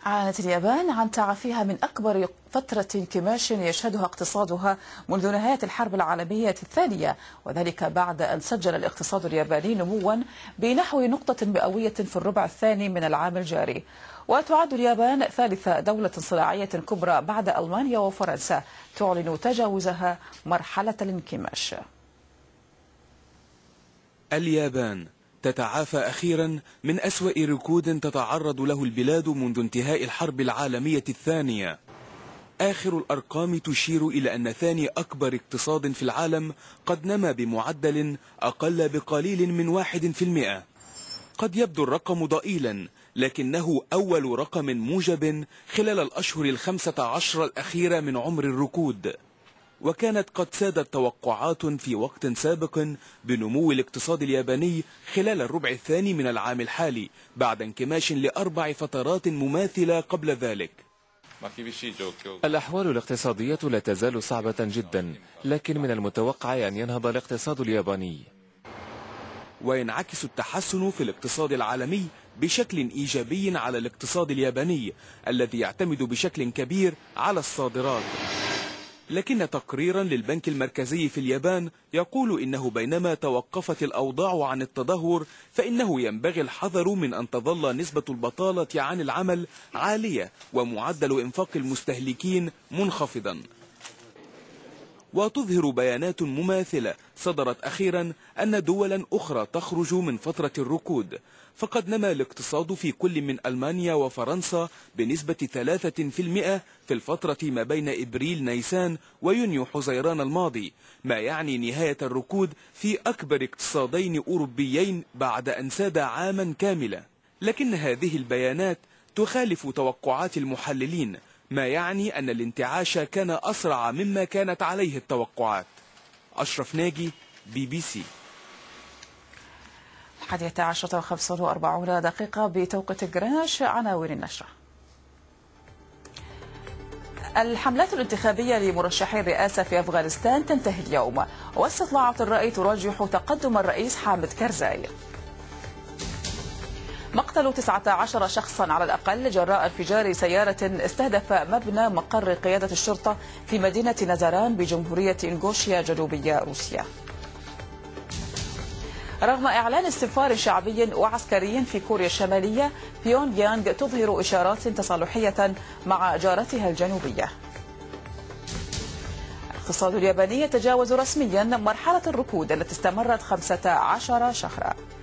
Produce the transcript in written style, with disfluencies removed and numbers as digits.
أعلنت اليابان عن تعافيها من أكبر فترة انكماش يشهدها اقتصادها منذ نهاية الحرب العالمية الثانية، وذلك بعد أن سجل الاقتصاد الياباني نموا بنحو نقطة مئوية في الربع الثاني من العام الجاري. وتعد اليابان ثالث دولة صناعية كبرى بعد ألمانيا وفرنسا تعلن تجاوزها مرحلة الانكماش. اليابان تتعافى أخيرا من أسوأ ركود تتعرض له البلاد منذ انتهاء الحرب العالمية الثانية. آخر الأرقام تشير إلى أن ثاني أكبر اقتصاد في العالم قد نما بمعدل أقل بقليل من 1%. قد يبدو الرقم ضئيلا، لكنه أول رقم موجب خلال الأشهر 15 الأخيرة من عمر الركود. وكانت قد سادت توقعات في وقت سابق بنمو الاقتصاد الياباني خلال الربع الثاني من العام الحالي بعد انكماش ل4 فترات مماثلة قبل ذلك. الأحوال الاقتصادية لا تزال صعبة جدا، لكن من المتوقع أن ينهض الاقتصاد الياباني. وينعكس التحسن في الاقتصاد العالمي بشكل إيجابي على الاقتصاد الياباني الذي يعتمد بشكل كبير على الصادرات. لكن تقريرا للبنك المركزي في اليابان يقول إنه بينما توقفت الأوضاع عن التدهور فإنه ينبغي الحذر من أن تظل نسبة البطالة عن العمل عالية ومعدل إنفاق المستهلكين منخفضا. وتظهر بيانات مماثلة صدرت أخيرا أن دولا أخرى تخرج من فترة الركود، فقد نما الاقتصاد في كل من ألمانيا وفرنسا بنسبة 3% في الفترة ما بين إبريل نيسان ويونيو حزيران الماضي، ما يعني نهاية الركود في أكبر اقتصادين أوروبيين بعد أن ساد عاما كاملا. لكن هذه البيانات تخالف توقعات المحللين، ما يعني أن الانتعاش كان أسرع مما كانت عليه التوقعات. أشرف ناجي، BBC. 11:45 بتوقيت جرينتش. عناوين النشرة: الحملات الانتخابية لمرشحي الرئاسة في أفغانستان تنتهي اليوم، واستطلاعات الرأي ترجح تقدم الرئيس حامد كرزاي. مقتل 19 شخصا على الأقل جراء انفجار سيارة استهدف مبنى مقر قيادة الشرطة في مدينة نزران بجمهورية إنغوشيا جنوبية روسيا. رغم إعلان استنفار شعبي وعسكري في كوريا الشمالية، بيونغ يانغ تظهر إشارات تصالحية مع جارتها الجنوبية. الاقتصاد الياباني يتجاوز رسميا مرحلة الركود التي استمرت 15 شهرا.